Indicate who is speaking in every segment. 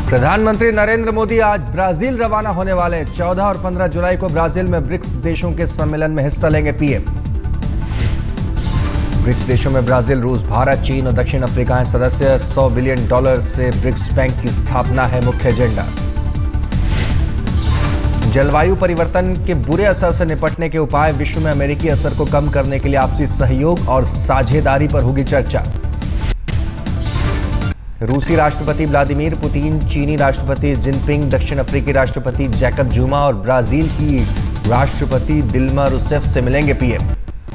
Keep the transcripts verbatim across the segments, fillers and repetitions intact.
Speaker 1: प्रधानमंत्री नरेंद्र मोदी आज ब्राजील रवाना होने वाले। चौदह और पंद्रह जुलाई को ब्राजील में ब्रिक्स देशों के सम्मेलन में हिस्सा लेंगे पीएम। ब्रिक्स देशों में ब्राजील, रूस, भारत, चीन और दक्षिण अफ्रीका हैं सदस्य। सौ बिलियन डॉलर से ब्रिक्स बैंक की स्थापना है मुख्य एजेंडा। जलवायु परिवर्तन के बुरे असर से निपटने के उपाय, विश्व में अमेरिकी असर को कम करने के लिए आपसी सहयोग और साझेदारी पर होगी चर्चा। रूसी राष्ट्रपति व्लादिमीर पुतिन, चीनी राष्ट्रपति जिनपिंग, दक्षिण अफ्रीकी राष्ट्रपति जैकब जुमा और ब्राजील की राष्ट्रपति दिल्मा रूसेफ से मिलेंगे पीएम।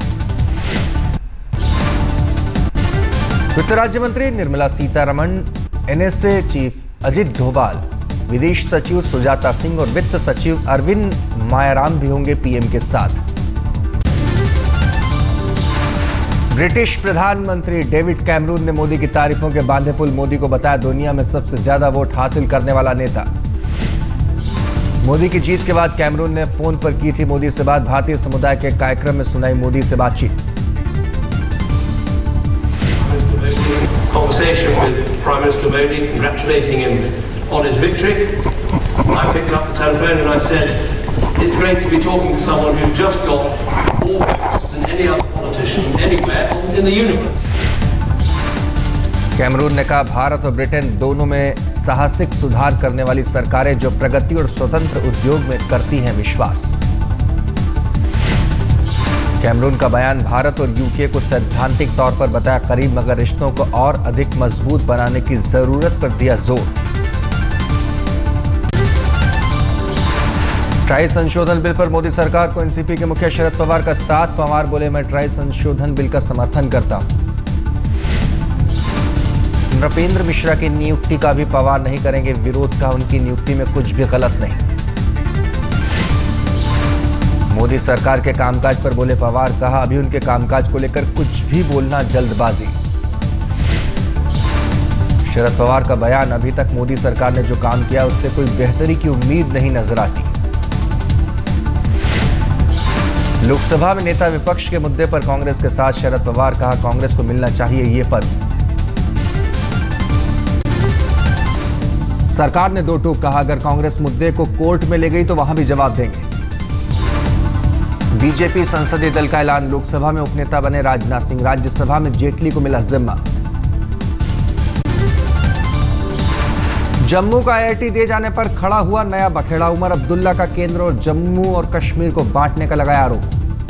Speaker 1: वित्त राज्य मंत्री निर्मला सीतारमण, एनएसए चीफ अजित डोभाल, विदेश सचिव सुजाता सिंह और वित्त सचिव अरविंद मायाराम भी होंगे पीएम के साथ। ब्रिटिश प्रधानमंत्री डेविड कैमरून ने मोदी की तारीफों के बांधे पुल। मोदी को बताया दुनिया में सबसे ज्यादा वोट हासिल करने वाला नेता। मोदी की जीत के बाद कैमरून ने फोन पर की थी मोदी से बात। भारतीय समुदाय के कार्यक्रम में सुनाई मोदी से बातचीत।
Speaker 2: Conversation with Prime Minister Modi, congratulating him on his victory. I picked up the telephone and I said, it's great to be talking to someone who's just got more votes than any other politician anywhere in the universe.
Speaker 1: Cameron ने कहा भारत और Britain दोनों में साहसिक सुधार करने वाली सरकारें जो प्रगति और स्वतंत्र उद्योग में करती हैं विश्वास। कैमरून का बयान, भारत और यूके को सैद्धांतिक तौर पर बताया करीब, मगर रिश्तों को और अधिक मजबूत बनाने की जरूरत पर दिया जोर। ट्राई संशोधन बिल पर मोदी सरकार को एनसीपी के मुखिया शरद पवार का साथ। पवार बोले, मैं ट्राई संशोधन बिल का समर्थन करता हूं। नृपेंद्र मिश्रा की नियुक्ति का भी पवार नहीं करेंगे विरोध का, उनकी नियुक्ति में कुछ भी गलत नहीं। मोदी सरकार के कामकाज पर बोले पवार, कहा अभी उनके कामकाज को लेकर कुछ भी बोलना जल्दबाजी। शरद पवार का बयान, अभी तक मोदी सरकार ने जो काम किया उससे कोई बेहतरी की उम्मीद नहीं नजर आती। लोकसभा में नेता विपक्ष के मुद्दे पर कांग्रेस के साथ शरद पवार, कहा कांग्रेस को मिलना चाहिए ये पद। सरकार ने दो टूक, कहा अगर कांग्रेस मुद्दे को कोर्ट में ले गई तो वहां भी जवाब देंगे। बीजेपी संसदीय दल का ऐलान, लोकसभा में उपनेता बने राजनाथ सिंह, राज्यसभा में जेटली को मिला जिम्मा। जम्मू का आईआईटी दिए जाने पर खड़ा हुआ नया बखेड़ा, उमर अब्दुल्ला का केंद्र और जम्मू और कश्मीर को बांटने का लगाया आरोप।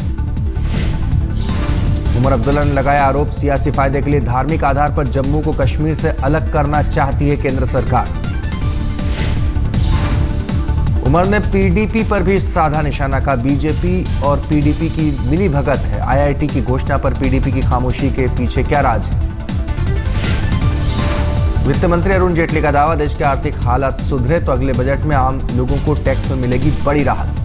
Speaker 1: उमर अब्दुल्ला ने लगाया आरोप, सियासी फायदे के लिए धार्मिक आधार पर जम्मू को कश्मीर से अलग करना चाहती है केंद्र सरकार। उमर ने पीडीपी पर भी साधा निशाना, का बीजेपी और पीडीपी की मिली भगत है। आईआईटी की घोषणा पर पीडीपी की खामोशी के पीछे क्या राज है। वित्त मंत्री अरुण जेटली का दावा, देश की आर्थिक हालत सुधरे तो अगले बजट में आम लोगों को टैक्स में मिलेगी बड़ी राहत।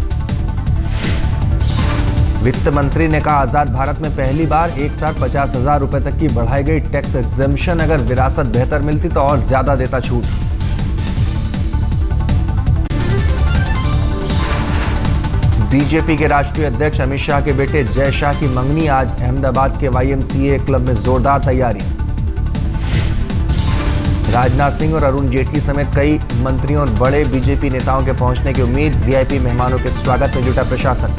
Speaker 1: वित्त मंत्री ने कहा आजाद भारत में पहली बार एक साथ पचास हजार रुपए तक की बढ़ाई गई टैक्स एग्जेम्पशन, अगर विरासत बेहतर मिलती तो और ज्यादा देता छूट। बीजेपी के राष्ट्रीय अध्यक्ष अमित शाह के बेटे जय शाह की मंगनी, आज अहमदाबाद के वाईएमसीए क्लब में जोरदार तैयारी। राजनाथ सिंह और अरुण जेटली समेत कई मंत्रियों और बड़े बीजेपी नेताओं के पहुंचने की उम्मीद। वीआईपी मेहमानों के स्वागत में जुटा प्रशासन।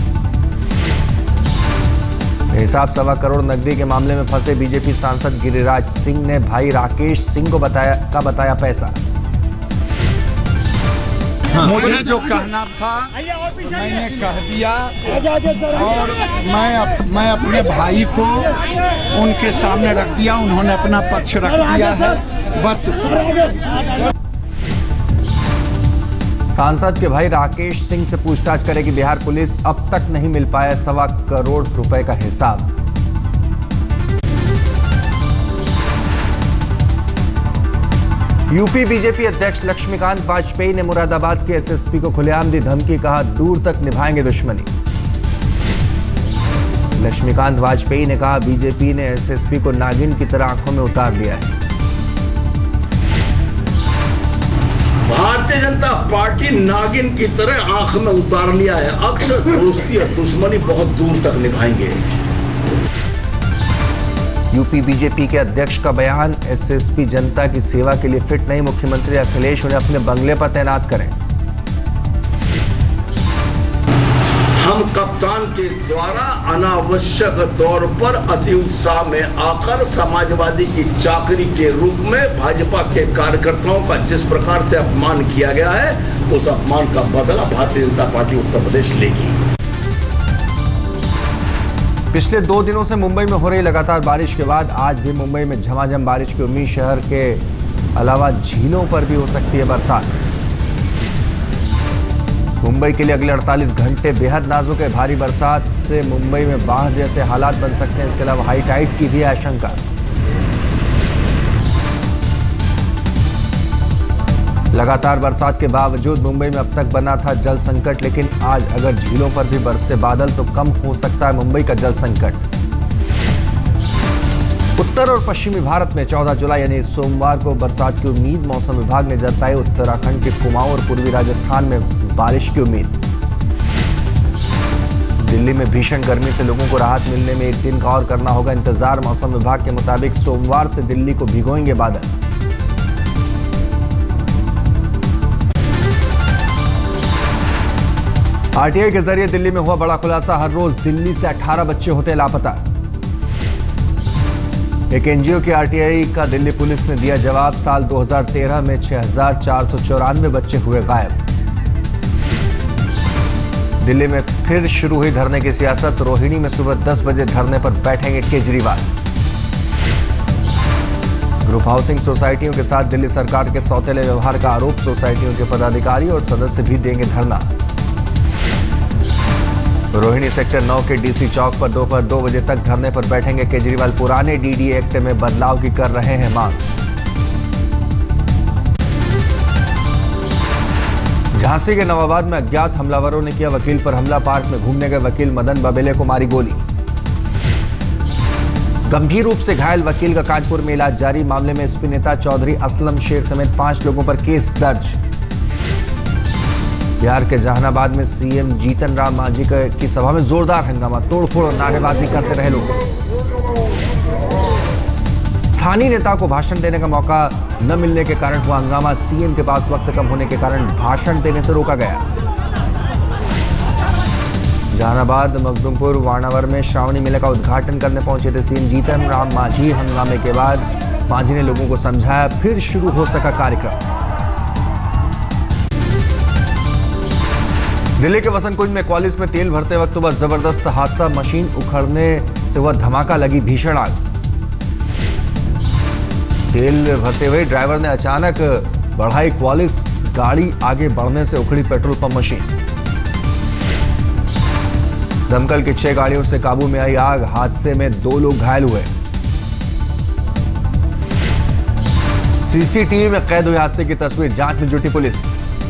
Speaker 1: हिसाब सवा करोड़ नकदी के मामले में फंसे बीजेपी सांसद गिरिराज सिंह ने भाई राकेश सिंह को बताया का बताया पैसा।
Speaker 3: मुझे जो कहना था मैंने कह दिया और मैं अप, मैं अपने भाई को उनके सामने रख दिया, उन्होंने अपना पक्ष रख दिया है बस।
Speaker 1: सांसद के भाई राकेश सिंह से पूछताछ करेगी बिहार पुलिस, अब तक नहीं मिल पाया सवा करोड़ रुपए का हिसाब। यूपी बीजेपी अध्यक्ष लक्ष्मीकांत वाजपेयी ने मुरादाबाद के एसएसपी को खुलेआम दी धमकी, कहा दूर तक निभाएंगे दुश्मनी। लक्ष्मीकांत वाजपेयी ने कहा बीजेपी ने एसएसपी को नागिन की तरह आंखों में उतार दिया है।
Speaker 4: भारतीय जनता पार्टी नागिन की तरह आंख में उतार लिया है, अक्सर दोस्ती और दुश्मनी बहुत दूर तक निभाएंगे।
Speaker 1: यूपी बीजेपी के अध्यक्ष का बयान, एसएसपी जनता की सेवा के लिए फिट नहीं, मुख्यमंत्री अखिलेश उन्हें अपने बंगले पर तैनात करें।
Speaker 4: हम कप्तान के द्वारा अनावश्यक तौर पर अति उत्साह में आकर समाजवादी की चाकरी के रूप में भाजपा के कार्यकर्ताओं का जिस प्रकार से अपमान किया गया है, उस अपमान का बदला भारतीय जनता पार्टी उत्तर प्रदेश लेगी।
Speaker 1: पिछले दो दिनों से मुंबई में हो रही लगातार बारिश के बाद आज भी मुंबई में झमाझम बारिश की उम्मीद। शहर के अलावा झीलों पर भी हो सकती है बरसात। मुंबई के लिए अगले अड़तालीस घंटे बेहद नाजुक है। भारी बरसात से मुंबई में बाढ़ जैसे हालात बन सकते हैं। इसके अलावा हाई टाइड की भी आशंका। लगातार बरसात के बावजूद मुंबई में अब तक बना था जल संकट, लेकिन आज अगर झीलों पर भी बरसे बादल तो कम हो सकता है मुंबई का जल संकट। उत्तर और पश्चिमी भारत में चौदह जुलाई यानी सोमवार को बरसात की उम्मीद मौसम विभाग ने जताई। उत्तराखंड के कुमाऊं और पूर्वी राजस्थान में बारिश की उम्मीद। दिल्ली में भीषण गर्मी से लोगों को राहत मिलने में एक दिन का और करना होगा इंतजार। मौसम विभाग के मुताबिक सोमवार से दिल्ली को भिगोएंगे बादल। आरटीआई के जरिए दिल्ली में हुआ बड़ा खुलासा। हर रोज दिल्ली से अठारह बच्चे होते लापता। एक एनजीओ की आरटीआई का दिल्ली पुलिस ने दिया जवाब। साल दो हज़ार तेरह में छह हजार चार सौ चौरानवे बच्चे हुए गायब। दिल्ली में फिर शुरू हुई धरने की सियासत। रोहिणी में सुबह दस बजे धरने पर बैठेंगे केजरीवाल। ग्रुप हाउसिंग सोसाइटियों के साथ दिल्ली सरकार के सौतेले व्यवहार का आरोप। सोसाइटियों के पदाधिकारी और सदस्य भी देंगे धरना। रोहिणी सेक्टर नौ के डीसी चौक पर दोपहर दो बजे तक धरने पर बैठेंगे केजरीवाल। पुराने डीडी एक्ट में बदलाव की कर रहे हैं मांग। झांसी के नवाबाद में अज्ञात हमलावरों ने किया वकील पर हमला। पार्क में घूमने गए वकील मदन बबेले को मारी गोली। गंभीर रूप से घायल वकील का कानपुर में इलाज जारी। मामले में एसपी नेता चौधरी असलम शेख समेत पांच लोगों पर केस दर्ज। बिहार के जहानाबाद में सीएम जीतन राम मांझी की सभा में जोरदार हंगामा। तोड़फोड़ और नारेबाजी करते रहे लोग। स्थानीय नेता को भाषण देने का मौका न मिलने के कारण हुआ हंगामा। सीएम के पास वक्त कम होने के कारण भाषण देने से रोका गया। जहानाबाद मखदुमपुर वाणावर में श्रावणी मेले का उद्घाटन करने पहुंचे थे सीएम जीतन राम मांझी। हंगामे के बाद मांझी ने लोगों को समझाया, फिर शुरू हो सका कार्यक्रम। दिल्ली के वसंत कुंज में क्वालिस में तेल भरते वक्त हुआ जबरदस्त हादसा। मशीन उखड़ने से हुआ धमाका, लगी भीषण आग। तेल भरते हुए ड्राइवर ने अचानक बढ़ाई क्वालिस। गाड़ी आगे बढ़ने से उखड़ी पेट्रोल पंप मशीन। दमकल की छह गाड़ियों से काबू में आई आग। हादसे में दो लोग घायल हुए। सीसीटीवी में कैद हुए हादसे की तस्वीर। जांच में जुटी पुलिस।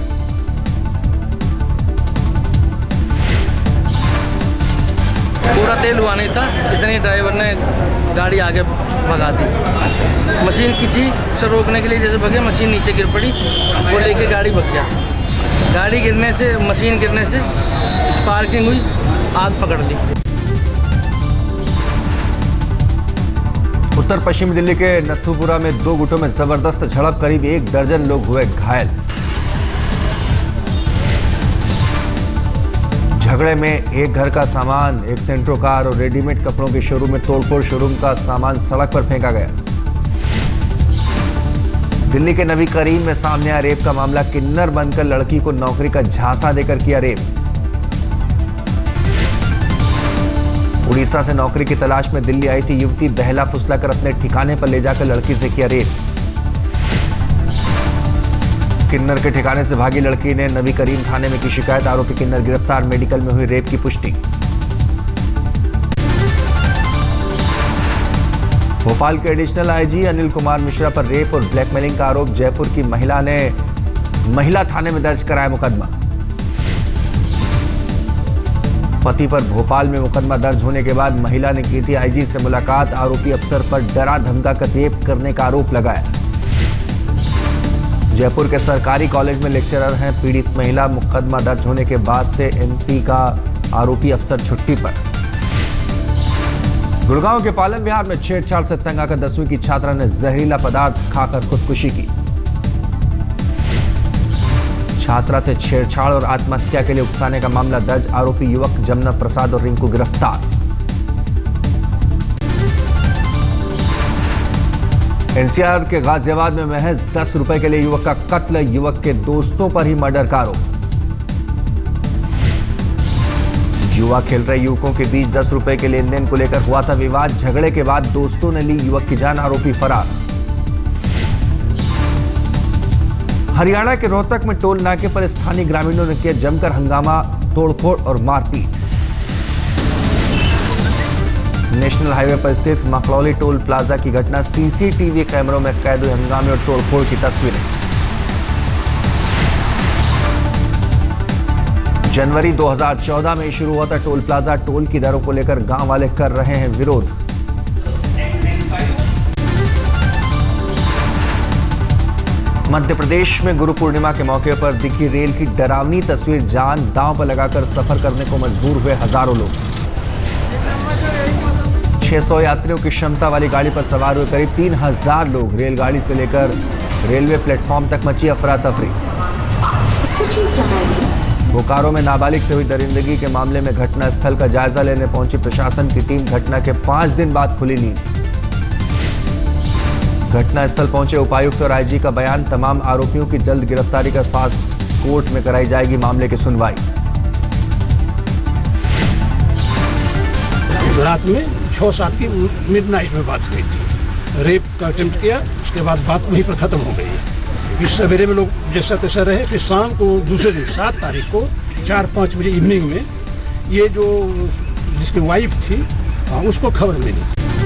Speaker 5: पूरा तेल हुआ नहीं था, इतने ड्राइवर ने गाड़ी आगे भगा दी। मशीन खींची उसे रोकने के लिए, जैसे भगे मशीन नीचे गिर पड़ी। वो लेके गाड़ी भग गया। गाड़ी गिरने से, मशीन गिरने से स्पार्किंग हुई, आग पकड़ ली।
Speaker 1: उत्तर पश्चिमी दिल्ली के नथुपुरा में दो गुटों में जबरदस्त झड़प। करीब एक दर्जन लोग हुए घायल। झगड़े में एक घर का सामान, एक सेंट्रो कार और रेडीमेड कपड़ों के शोरूम में तोड़फोड़। शोरूम का सामान सड़क पर फेंका गया। दिल्ली के नबी करीम में सामने आया रेप का मामला। किन्नर बनकर लड़की को नौकरी का झांसा देकर किया रेप। उड़ीसा से नौकरी की तलाश में दिल्ली आई थी युवती। बहला फुसलाकर अपने ठिकाने पर ले जाकर लड़की से किया रेप। किन्नर के ठिकाने से भागी लड़की ने नबी करीम थाने में की शिकायत। आरोपी किन्नर गिरफ्तार। मेडिकल में हुई रेप की पुष्टि। भोपाल के एडिशनल आईजी अनिल कुमार मिश्रा पर रेप और ब्लैकमेलिंग का आरोप। जयपुर की महिला ने महिला थाने में दर्ज कराया मुकदमा। पति पर भोपाल में मुकदमा दर्ज होने के बाद महिला ने की थी आईजी से मुलाकात। आरोपी अफसर पर डरा धमका कर रेप करने का आरोप लगाया। जयपुर के सरकारी कॉलेज में लेक्चरर हैं पीड़ित महिला। मुकदमा दर्ज होने के बाद से एमपी का आरोपी अफसर छुट्टी पर। गुड़गांव के पालन विहार में छेड़छाड़ से तंग आकर दसवीं की छात्रा ने जहरीला पदार्थ खाकर खुदकुशी की। छात्रा से छेड़छाड़ और आत्महत्या के लिए उकसाने का मामला दर्ज। आरोपी युवक जमुना प्रसाद और रिंकू गिरफ्तार। एनसीआर के गाजियाबाद में महज दस रुपए के लिए युवक का कत्ल, युवक के दोस्तों पर ही मर्डर का आरोप। जुआ खेल रहे युवकों के बीच दस रुपए के लेन देन को लेकर हुआ था विवाद। झगड़े के बाद दोस्तों ने ली युवक की जान, आरोपी फरार। हरियाणा के रोहतक में टोल नाके पर स्थानीय ग्रामीणों ने किया जमकर हंगामा, तोड़फोड़ और मारपीट। नेशनल हाईवे पर स्थित मखलौली टोल प्लाजा की घटना, सीसीटीवी कैमरों में कैद हुए हंगामे और तोड़फोड़ की तस्वीरें। जनवरी दो हज़ार चौदह में शुरू हुआ था टोल प्लाजा। टोल की दरों को लेकर गांव वाले कर रहे हैं विरोध। मध्य प्रदेश में गुरु पूर्णिमा के मौके पर दिखी रेल की डरावनी तस्वीर। जान दांव पर लगाकर सफर करने को मजबूर हुए हजारों लोग। छह सौ यात्रियों की क्षमता वाली गाड़ी पर सवार हुए करीब तीन हजार लोग। रेलगाड़ी से लेकर रेलवे प्लेटफॉर्म तक मची अफरा तफरी। बोकारो में नाबालिग से हुई दरिंदगी के मामले में घटना स्थल का जायजा लेने पहुंची प्रशासन की टीम। घटना के पांच दिन बाद खुली नींद। घटना स्थल पहुंचे उपायुक्त और आईजी का बयान, तमाम आरोपियों की जल्द गिरफ्तारी कर फास्ट कोर्ट में कराई जाएगी मामले की सुनवाई।
Speaker 6: रात में छः सात की मिडनाइट में बात हुई थी। रेप का अटेम्प्ट किया, उसके बाद बात वहीं पर खत्म हो गई। फिर सवेरे में लोग जैसा तैसा रहे। फिर शाम को दूसरे दिन सात तारीख को चार पाँच बजे इवनिंग में ये जो जिसकी वाइफ थी उसको खबर मिली।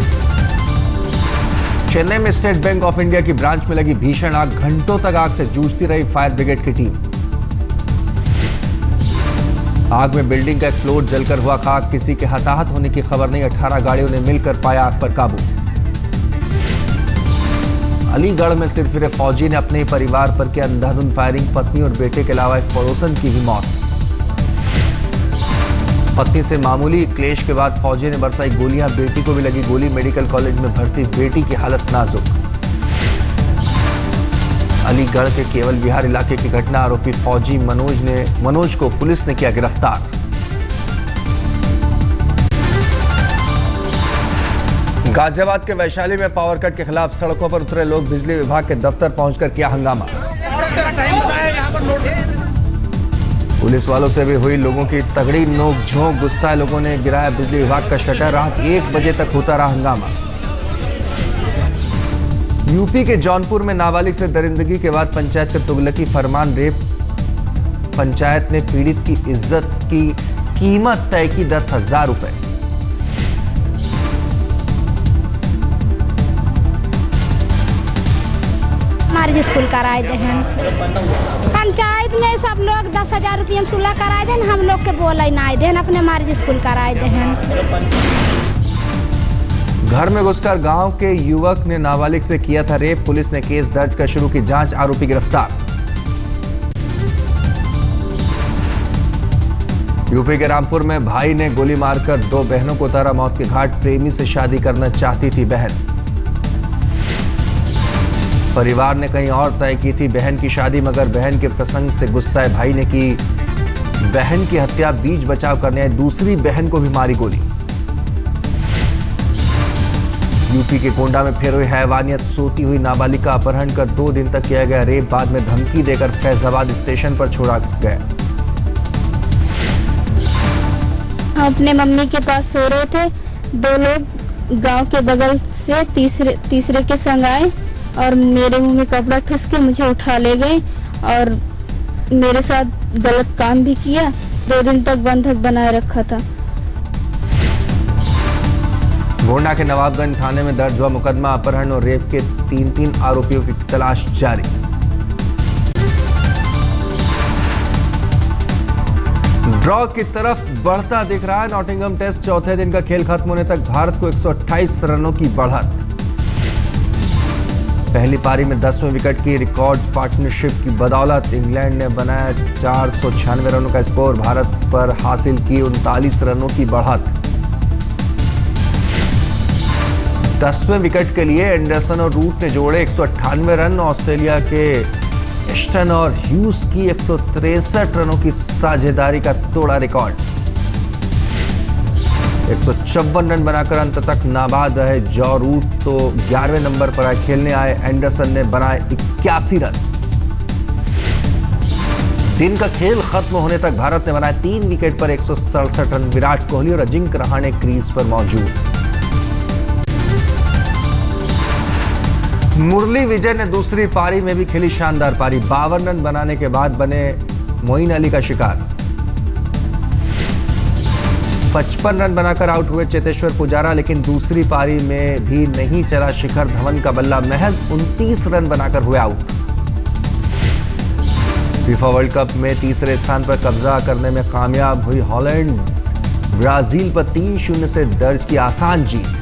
Speaker 1: चेन्नई में स्टेट बैंक ऑफ इंडिया की ब्रांच में लगी भीषण आग। घंटों तक आग से जूझती रही फायर ब्रिगेड की टीम। आग में बिल्डिंग का एक फ्लोर जलकर हुआ खाक। किसी के हताहत होने की खबर नहीं। अठारह गाड़ियों ने मिलकर पाया आग पर काबू। अलीगढ़ में सिरफिरे फौजी ने अपने ही परिवार पर किया अंधाधुंध फायरिंग। पत्नी और बेटे के अलावा एक पड़ोसन की भी मौत। पत्नी से मामूली क्लेश के बाद फौजी ने बरसाई गोलियां। बेटी को भी लगी गोली। मेडिकल कॉलेज में भर्ती बेटी की हालत नाजुक। अलीगढ़ के केवल विहार इलाके की घटना। आरोपी फौजी मनोज ने मनोज को पुलिस ने किया गिरफ्तार। गाजियाबाद के वैशाली में पावर कट के खिलाफ सड़कों पर उतरे लोग। बिजली विभाग के दफ्तर पहुंचकर किया हंगामा। पुलिस वालों से भी हुई लोगों की तगड़ी नोक-झोंक। गुस्साए लोगों ने गिराया बिजली विभाग का शटर। रात एक बजे तक होता रहा हंगामा। यूपी के जौनपुर में नाबालिग से दरिंदगी के बाद पंचायत का तुगलकी फरमान। रेप पंचायत ने पीड़ित की इज्जत की कीमत तय की दस हजार रुपए।
Speaker 7: हमारे स्कूल कराए थे हैं पंचायत में सब लोग दस हजार रुपये में सुलह कराए थे। हम लोग के बोले ना आए थे अपने हमारे स्कूल कराए थे हैं।
Speaker 1: घर में घुसकर गांव के युवक ने नाबालिग से किया था रेप। पुलिस ने केस दर्ज कर शुरू की जांच। आरोपी गिरफ्तार। यूपी के रामपुर में भाई ने गोली मारकर दो बहनों को उतारा मौत के घाट। प्रेमी से शादी करना चाहती थी बहन। परिवार ने कहीं और तय की थी बहन की शादी, मगर बहन के प्रसंग से गुस्साए भाई ने की बहन की हत्या। बीच बचाव करने आई दूसरी बहन को भी मारी गोली। यूपी के गोंडा में फिर हुई हैवानियत। सोती हुई नाबालिग का अपहरण कर दो दिन तक किया गया रेप। बाद में धमकी देकर फैजाबाद स्टेशन पर छोड़ा गया।
Speaker 8: हम अपने मम्मी के पास सो रहे थे। दो लोग गांव के बगल से तीसरे तीसरे के संग आए और मेरे मुंह में कपड़ा ठूस के मुझे उठा ले गए और मेरे साथ गलत काम भी किया। दो दिन तक बंधक बनाए रखा था।
Speaker 1: गोंडा के नवाबगंज थाने में दर्ज हुआ मुकदमा। अपहरण और रेप के तीन तीन आरोपियों की तलाश जारी। ड्रॉ की तरफ बढ़ता दिख रहा है नॉटिंघम टेस्ट। चौथे दिन का खेल खत्म होने तक भारत को एक सौ अट्ठाईस रनों की बढ़त। पहली पारी में दसवें विकेट की रिकॉर्ड पार्टनरशिप की बदौलत इंग्लैंड ने बनाया चार सौ छियानवे रनों का स्कोर। भारत पर हासिल की उनतालीस रनों की बढ़त। दसवें विकेट के लिए एंडरसन और रूट ने जोड़े एक सौ अट्ठानवे रन। ऑस्ट्रेलिया के एस्टन और ह्यूज की एक सौ तिरसठ रनों की साझेदारी का तोड़ा रिकॉर्ड। एक सौ चौवन रन बनाकर अंत तक नाबाद रहे जॉ रूट, तो ग्यारहवें नंबर पर आए खेलने आए एंडरसन ने बनाए इक्यासी रन। दिन का खेल खत्म होने तक भारत ने बनाए तीन विकेट पर एक सौ सड़सठ रन। विराट कोहली और अजिंक्य रहाणे क्रीज पर मौजूद। मुरली विजय ने दूसरी पारी में भी खेली शानदार पारी। बावन रन बनाने के बाद बने मोइन अली का शिकार। पचपन रन बनाकर आउट हुए चेतेश्वर पुजारा, लेकिन दूसरी पारी में भी नहीं चला शिखर धवन का बल्ला। महज उनतीस रन बनाकर हुए आउट। फीफा वर्ल्ड कप में तीसरे स्थान पर कब्जा करने में कामयाब हुई हॉलैंड। ब्राजील पर तीन शून्य से दर्ज की आसान जीत।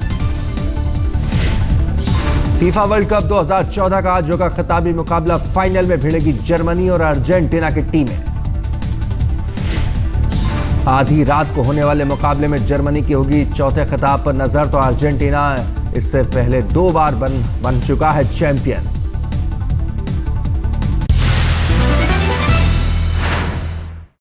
Speaker 1: फीफा वर्ल्ड कप दो हज़ार चौदह का आज होगा खिताबी मुकाबला। फाइनल में भिड़ेगी जर्मनी और अर्जेंटीना की टीमें। आधी रात को होने वाले मुकाबले में जर्मनी की होगी चौथे खिताब पर नजर, तो अर्जेंटीना इससे पहले दो बार बन बन चुका है चैंपियन।